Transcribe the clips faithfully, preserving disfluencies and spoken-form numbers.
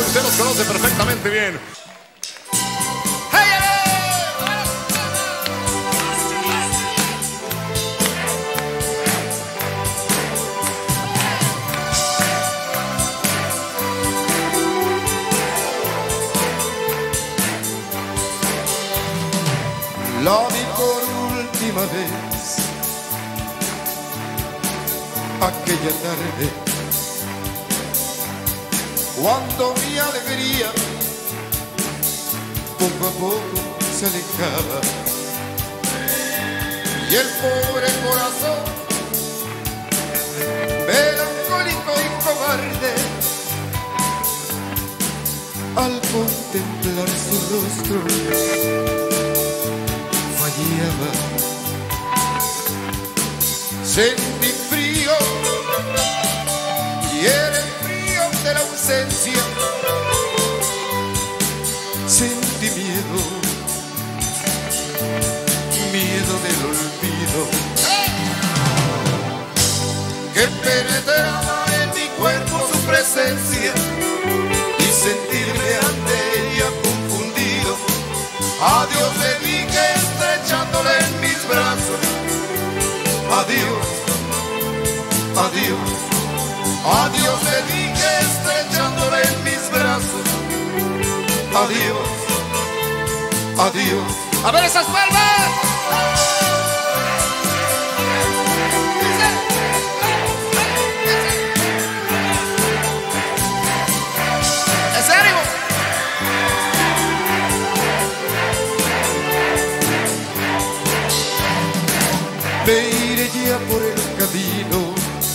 usted los conoce perfectamente bien. La vi por última vez aquella tarde, cuando mi alegría poco a poco se alejaba y el pobre corazón melancólico y cobarde, al contemplar su rostro fallaba. Sentí frío y era el frío de la ausencia. Sentí miedo, miedo del olvido, que penetraba en mi cuerpo su presencia y sentirme ante ella confundido. Adiós le dije estrechándole en mis brazos. Adiós, adiós, adiós le dije estrechándole en mis brazos. Adiós, adiós. A ver esas palmas. ¿En serio? Me iré ya por el camino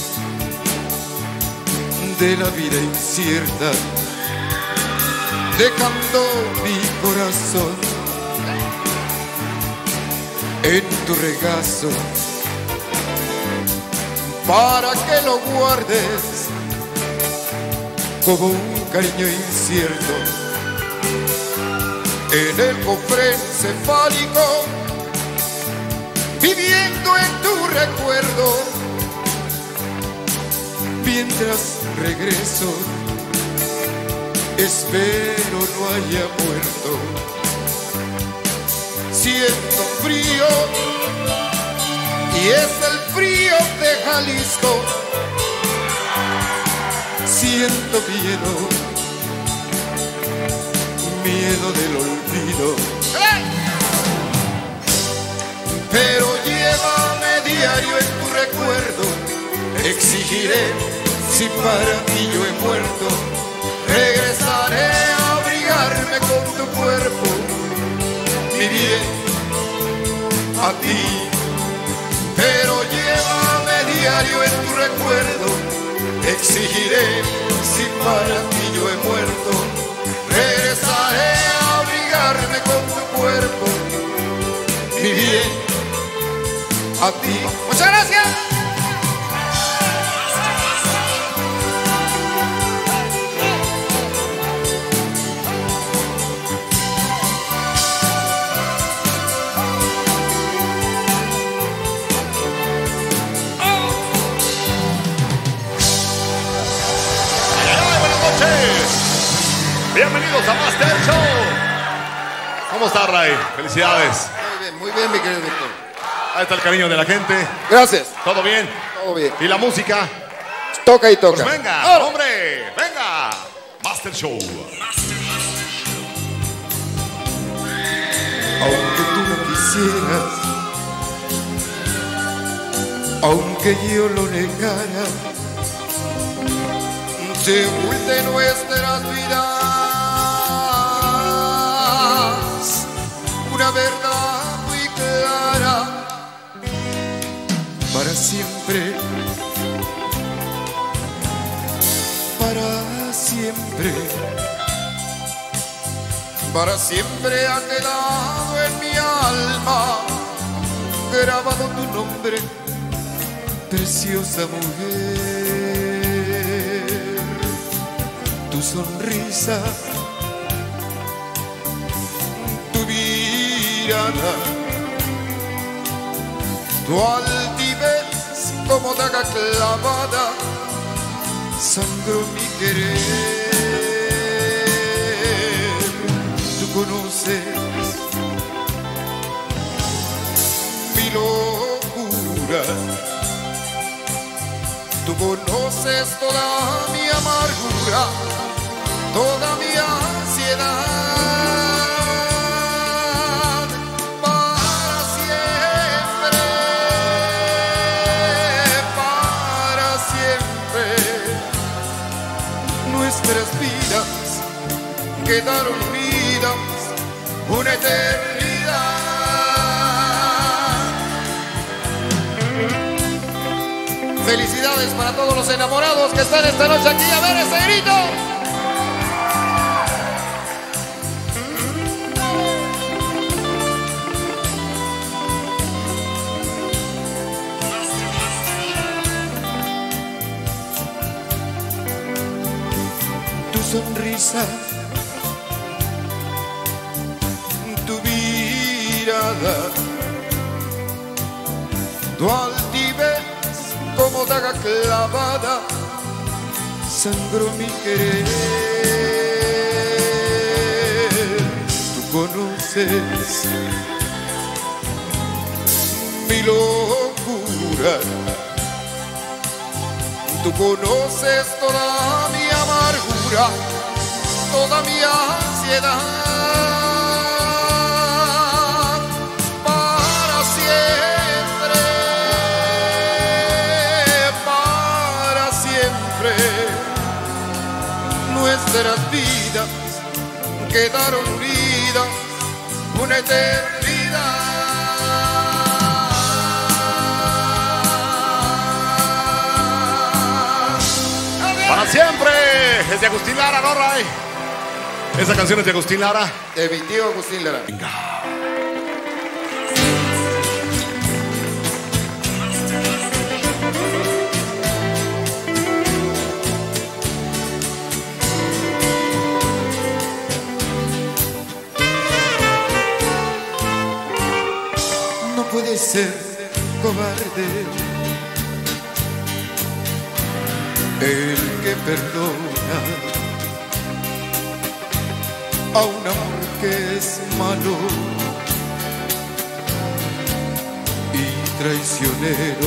de la vida incierta, dejando mi corazón en tu regazo, para que lo guardes como un cariño incierto en el cofre encefálico, viviendo en tu recuerdo, mientras regreso, espero no haya muerto. Siento frío y es el frío de Jalisco. Siento miedo, miedo del olvido. Pero llévame diario en tu recuerdo. Exigiré, si para ti yo he muerto, regresaré a abrigarme con tu cuerpo, mi bien, a ti. Pero llévame diario en tu recuerdo. Exigiré, si para ti yo he muerto, regresaré a abrigarme con tu cuerpo, mi bien, a ti. Muchas gracias. Bienvenidos a Master Show. ¿Cómo está, Ray? Felicidades. Muy bien, muy bien, mi querido Víctor. Ahí está el cariño de la gente. Gracias. ¿Todo bien? Todo bien. ¿Y la música? Toca y toca. Pues venga, ¡Ahora! hombre, venga. Master Show. Aunque tú no quisieras, aunque yo lo negara, se oculte nuestras vidas una verdad muy clara. Para siempre, para siempre, para siempre ha quedado en mi alma grabado tu nombre, preciosa mujer. Tu sonrisa, tu mirada, tu altivez como daga clavada, sangró mi querer. conoces toda mi amargura, toda mi ansiedad. Para siempre, para siempre, nuestras vidas quedaron unidas una eternidad. Felicidades para todos los enamorados que están esta noche aquí. A ver ese grito. Tu sonrisa, tu mirada, tu altivez como daga clavada, sangró mi querer. Tú conoces mi locura, tú conoces toda mi amargura, toda mi ansiedad. Para siempre, para siempre, nuestras vidas quedaron unidas una eternidad. Para siempre, es de Agustín Lara, ¿no, Ray? Esa canción es de Agustín Lara. De mi tío Agustín Lara. Venga. No puede ser cobarde el que perdona a un amor que es malo y traicionero.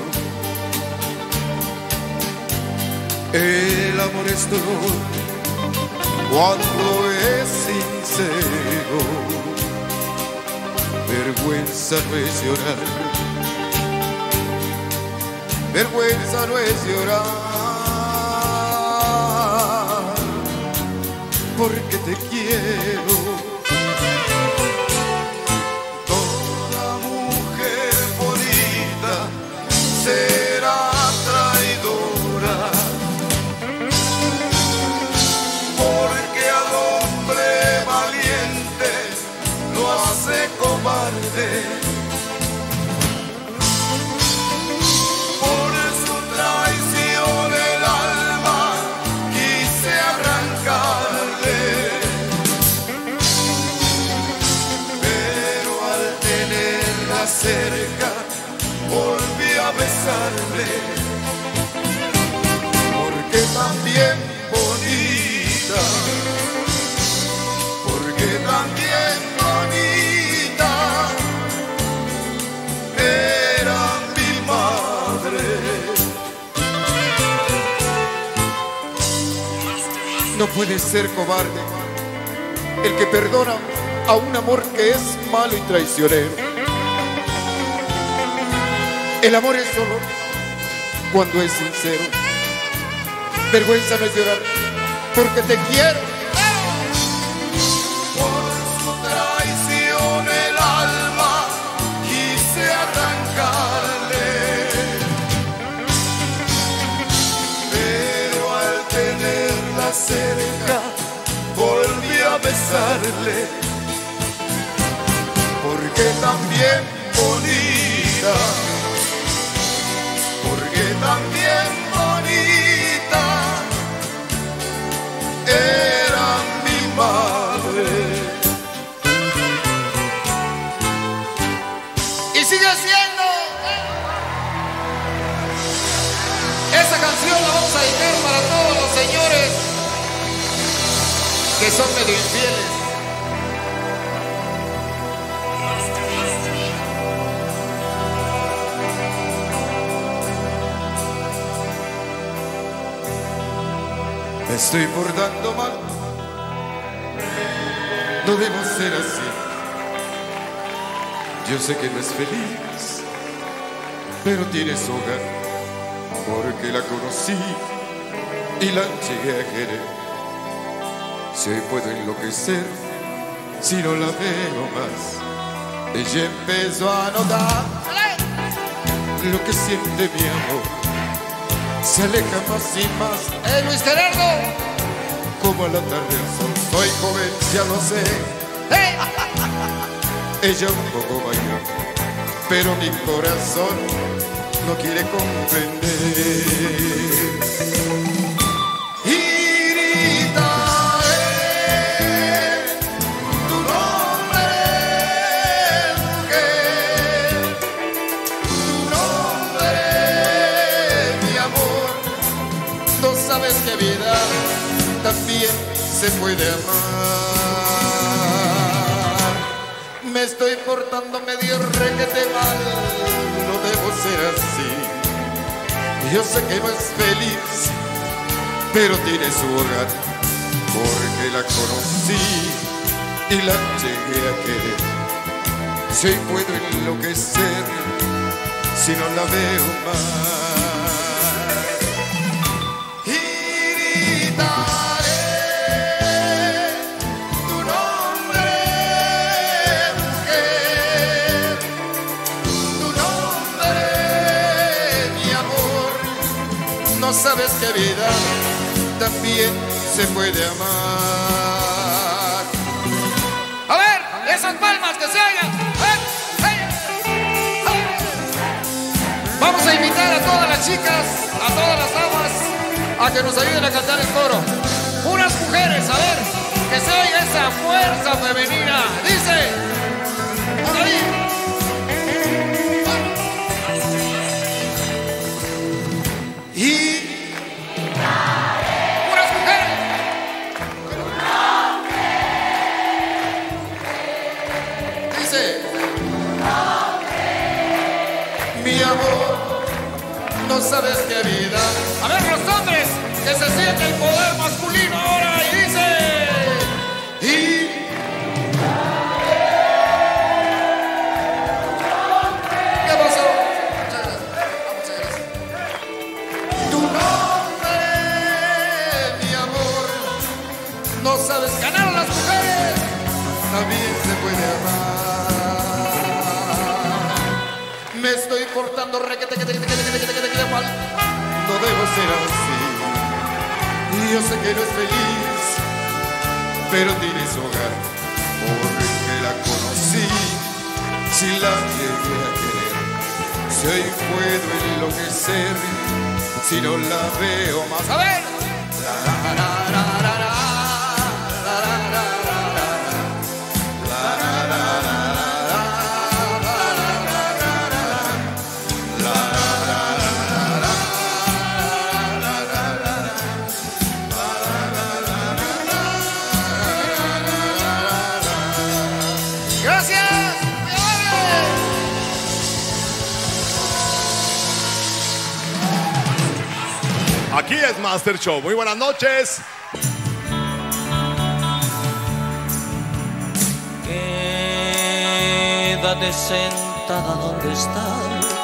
El amor es dolor cuando es sincero. Vergüenza no es llorar, vergüenza no es llorar, porque te quiero. Toda mujer bonita será traidora, porque al hombre valiente lo hace cobarde. Por su traición el alma quise arrancarle, pero al tenerla cerca volví a besarle, porque también bonita, porque también bonita era mi madre. No puede ser cobarde el que perdona a un amor que es malo y traicionero. El amor es solo cuando es sincero. Vergüenza no es llorar, porque te quiero. Por su traición el alma quise arrancarle, pero al tenerla cerca volví a besarle, porque también bonita, porque también bonita era mi madre. Y sigue siendo. Esa canción la vamos a dedicar para todos los señores que son medio infieles. Me estoy portando mal, no debo ser así. Yo sé que no es feliz, pero tiene su hogar, porque la conocí y la llegué a querer. Si hoy puedo enloquecer, si no la veo más, ella empezó a notar lo que siente mi amor. Se aleja más y más. ¡Eh, Luis Gerardo! Como al atardecer el sol. Soy joven, ya lo sé. ¡Eh! Ella un poco mayor, pero mi corazón no quiere comprender. Y gritaré tu nombre, mujer, tu nombre, mi amor. No sabes que vida también se puede amar. Me estoy portando medio requete mal, no debo ser así. Yo sé que no es feliz, pero tiene su hogar, porque la conocí y la llegué a querer. Si hoy puedo enloquecer, si no la veo más. No sabes que vida también se puede amar. A ver, esas palmas que se oigan. Vamos a invitar a todas las chicas, a todas las damas, a que nos ayuden a cantar el coro. Unas mujeres, a ver, que se oiga esa fuerza femenina. Dice, por ahí. Y unas mujeres. Dice, mi amor, no sabes qué vida. A ver, los hombres, que se siente el poder masculino ahora. Y dice, Y ¿qué pasó? muchas gracias, muchas gracias. Tu nombre, mi amor, no sabes que Ganaron las mujeres. también se puede amar. Me estoy portando requete, que te, que te, que te, que te, que te, que te, mal. No debo ser así. Y yo sé que no es feliz, pero tiene su hogar, porque la conocí, si la llegué a querer. Si hoy puedo enloquecer, si no la veo más. A ver. La, la, la, la, la. Gracias. Aquí es Master Show. Muy buenas noches. Quédate sentada donde estás.